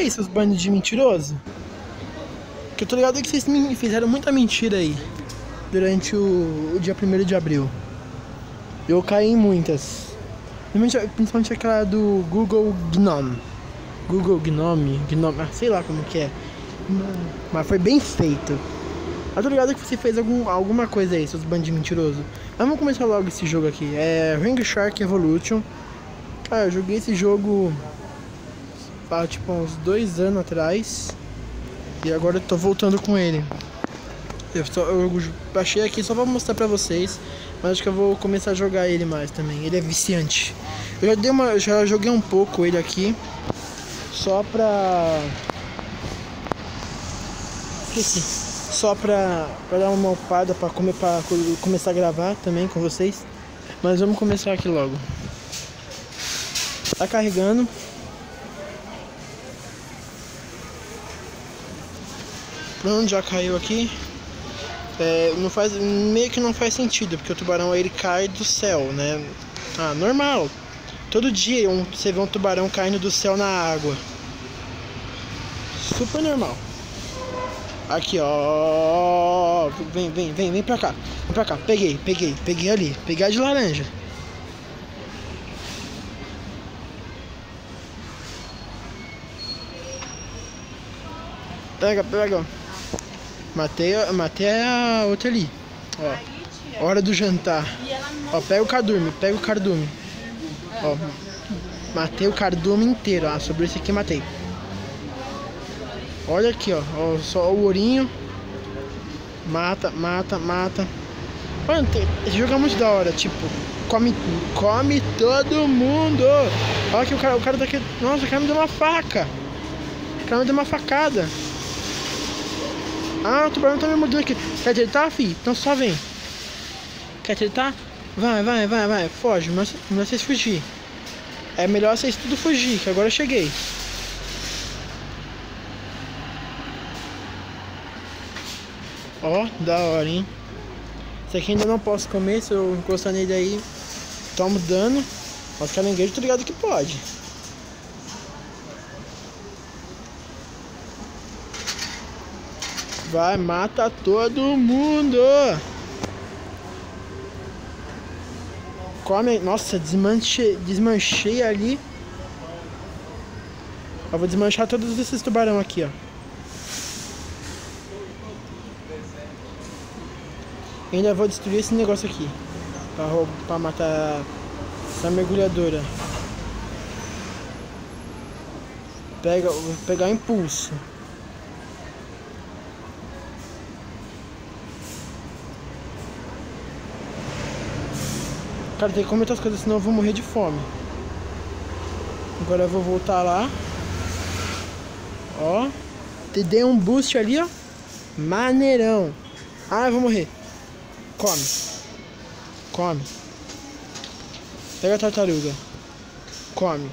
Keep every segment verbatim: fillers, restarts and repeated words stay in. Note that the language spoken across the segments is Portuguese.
aí, seus bandos de mentiroso. Que eu tô ligado que vocês me fizeram muita mentira aí durante o, o dia primeiro de abril. Eu caí em muitas. Principalmente aquela do Google Gnome. Google Gnome, Gnome, sei lá como que é. Mas foi bem feito. Eu tô ligado que você fez algum, alguma coisa aí, seus bandos de mentiroso. Mas vamos começar logo esse jogo aqui. É Ring Shark Evolution. Cara, eu joguei esse jogo há tipo uns dois anos atrás. E agora eu tô voltando com ele. Eu, só, eu baixei aqui só pra mostrar pra vocês. Mas acho que eu vou começar a jogar ele mais também. Ele é viciante. Eu já, dei uma, já joguei um pouco ele aqui. Só pra... Esqueci. Só pra, pra dar uma upada, pra, comer, pra começar a gravar também com vocês. Mas vamos começar aqui logo. Tá carregando. Pronto, já caiu aqui. É, não faz, meio que não faz sentido, porque o tubarão ele cai do céu, né? Ah, normal. Todo dia um, você vê um tubarão caindo do céu na água. Super normal. Aqui, ó. Vem, vem, vem, vem pra cá. Vem pra cá. Peguei, peguei, peguei ali. Peguei a de laranja. Pega, pega. Matei, matei a outra ali. Ó. Hora do jantar. Ó, pega o cardume, pega o cardume. Ó. Matei o cardume inteiro. Ah, sobre esse aqui matei. Olha aqui, ó. Ó, só o ourinho. Mata, mata, mata. Mano, esse jogo é muito da hora. Tipo, come, come todo mundo. Olha que o cara, o cara daqui. Nossa, o cara me deu uma faca. O cara me deu uma facada. Ah, o tubarão tá me mordendo aqui. Quer acertar, fi? Então só vem. Quer acertar? Vai, vai, vai, vai. Foge, não é vocês fugir. É melhor vocês tudo fugir, que agora eu cheguei. Ó, da hora, hein? Esse aqui ainda não posso comer. Se eu encostar nele aí, tomo dano. Mas caranguejo, tô ligado que pode. Vai, mata todo mundo. Come. Nossa, desmanchei, desmanchei ali. Eu vou desmanchar todos esses tubarão aqui, ó. E ainda vou destruir esse negócio aqui. Pra, pra matar essa mergulhadora. Pega, vou pegar impulso. Cara, tem que comer outras coisas, senão eu vou morrer de fome. Agora eu vou voltar lá. Ó. Te dei um boost ali, ó. Maneirão. Ah, eu vou morrer. Come. Come. Pega a tartaruga. Come.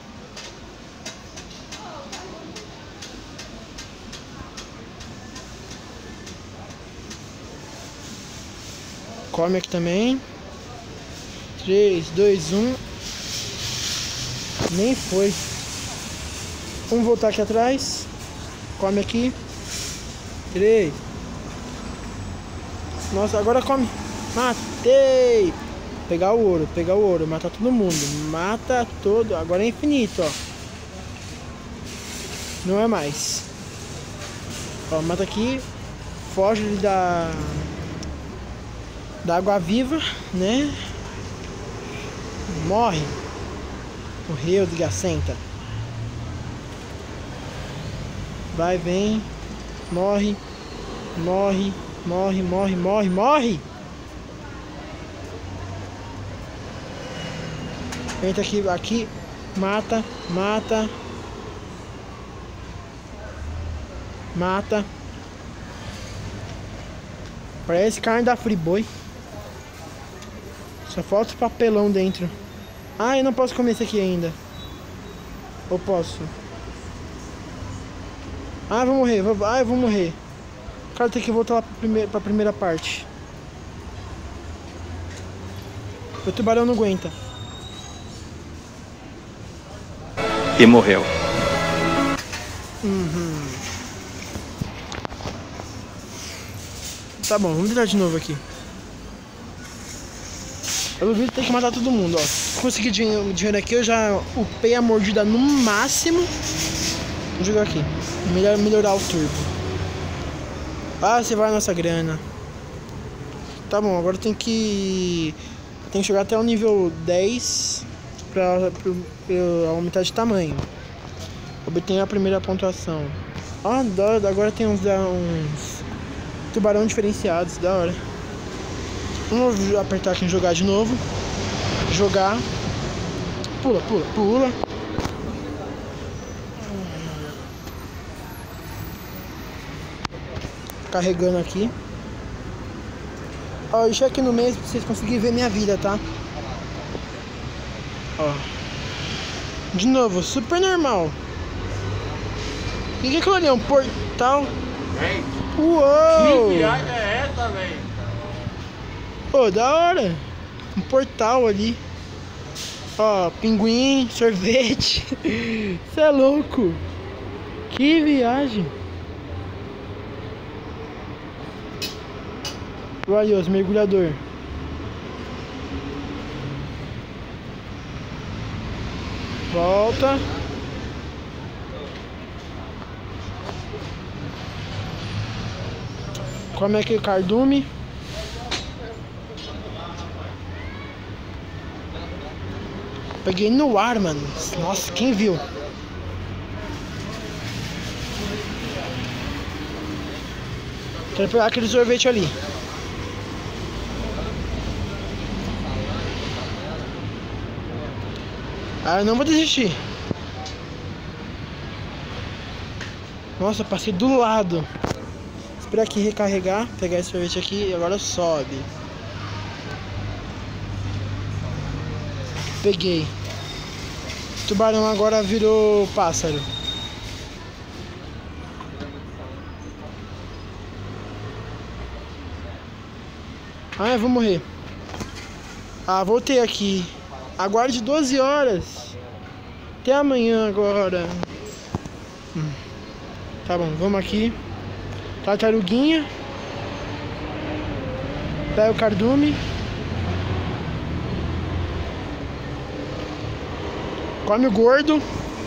Come aqui também. três, dois, um. Nem foi. Vamos voltar aqui atrás. Come aqui. três. Nossa, agora come. Matei. Pegar o ouro, pegar o ouro. Matar todo mundo. Mata todo. Agora é infinito, ó. Não é mais. Ó, mata aqui. Foge da... Da água viva, né? Morre. Morreu, desgracenta. Vai, vem. Morre. Morre. Morre, morre, morre, morre. Entra aqui, aqui. Mata, mata. Mata. Parece carne da Friboi. Só falta o papelão dentro. Ah, eu não posso comer esse aqui ainda. Ou posso? Ah, vou morrer. Vou... Ah, eu vou morrer. Cara, tem que voltar lá pra primeira, pra primeira parte. O tubarão não aguenta. E morreu. Uhum. Tá bom, vamos tentar de novo aqui. Pelo vídeo tem que matar todo mundo, ó. Consegui dinheiro, dinheiro aqui, eu já upei a mordida no máximo. Vou jogar aqui. Melhor melhorar o turbo. Ah, você vai a nossa grana. Tá bom, agora tem que... Tem que chegar até o nível dez pra, pra, pra aumentar de tamanho. Obter a primeira pontuação. Ah, da hora, agora tem uns, uns tubarão diferenciados, da hora. Vamos apertar aqui em jogar de novo. Jogar. Pula, pula, pula. Carregando aqui. Ó, deixa aqui no meio pra vocês conseguirem ver minha vida, tá? Ó. De novo, super normal. O que é aquilo ali? É um portal? Véi, Uou! que viagem é essa, velho? Pô, da hora. Um portal ali. Ó, pinguim, sorvete. Você é louco. Que viagem. Olha os mergulhador. Volta. Come aqui o cardume. Peguei no ar, mano. Nossa, quem viu? Quero pegar aquele sorvete ali. Ah, eu não vou desistir. Nossa, passei do lado. Espera aqui recarregar, pegar esse sorvete aqui e agora sobe. Peguei. O tubarão agora virou pássaro. Ah, eu vou morrer. Ah, voltei aqui. Aguarde doze horas. Até amanhã agora. Hum. Tá bom, vamos aqui. Tartaruguinha. Pega o cardume. Come o gordo.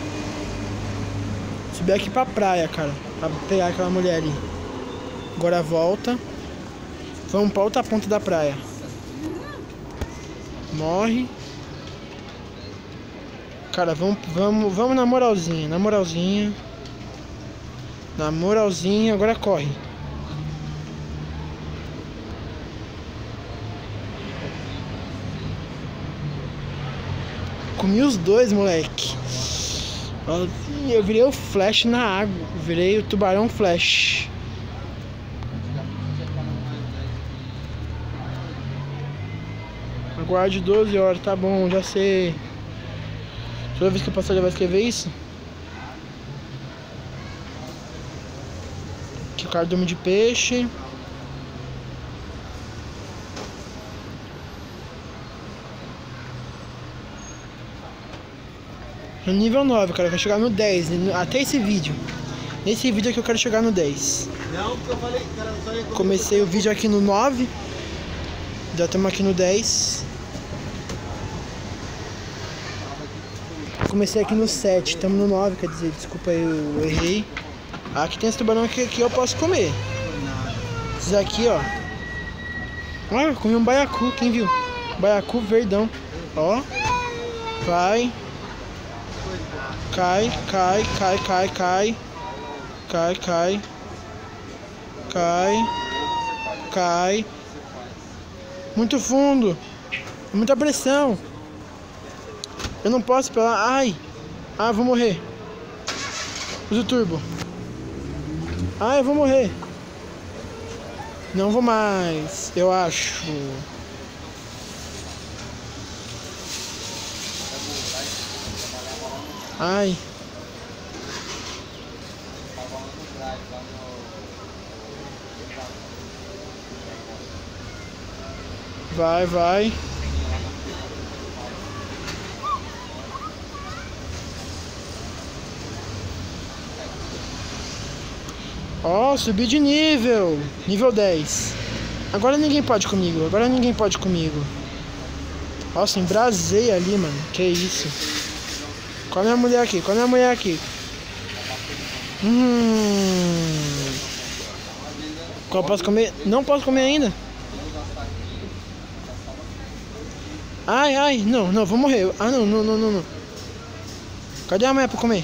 Subir aqui pra praia, cara. Pra pegar aquela mulher ali. Agora volta. Vamos pra outra ponta da praia. Morre. Cara, vamos, vamos, vamos na moralzinha. Na moralzinha. Na moralzinha. Agora corre. Comi os dois, moleque. Eu virei o Flash na água. Virei o tubarão Flash. Aguarde doze horas, tá bom, já sei. Toda vez que eu passar já vai escrever isso. Aqui o cardume de peixe. No nível nove, cara, eu quero chegar no dez. Até esse vídeo. Nesse vídeo aqui eu quero chegar no dez. Não, porque eu falei, cara, eu falei. Comecei o vídeo aqui no nove. Já estamos aqui no dez. Comecei aqui no sete, estamos no nove, quer dizer, desculpa aí, eu errei. Aqui tem esse tubarão aqui que eu posso comer. Esses aqui, ó. Ah, eu comi um baiacu, quem viu? Baiacu verdão. Ó. Vai. Cai, cai, cai, cai, cai. Cai, cai. Cai. Cai. Muito fundo. Muita pressão. Eu não posso pelar. Ai. Ah, eu vou morrer. Usa o turbo. Ah, eu vou morrer. Não vou mais. Eu acho. Ai. Vai, vai. Ó, oh, subi de nível. Nível dez. Agora ninguém pode comigo. Agora ninguém pode comigo. Nossa, embrasei ali, mano. Que isso. Come a mulher aqui. Come a mulher aqui. Hum. Qual posso comer? Não posso comer ainda. Ai, ai. Não, não. Vou morrer. Ah, não, não, não, não, não. Cadê a mulher pra comer?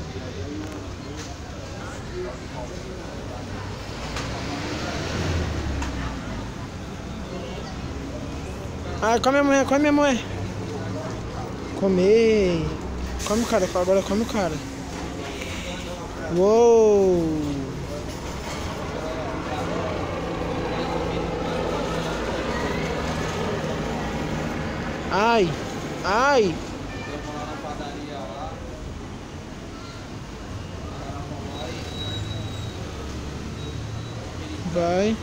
Ah, come a mulher, come a mulher. Comer. Come o cara, agora come o cara. Uou. Ai, ai. Vai.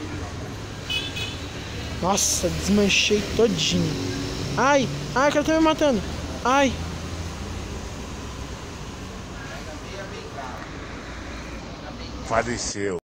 Nossa, desmanchei todinho. Ai, ai, o cara tá me matando. Ai. Faleceu.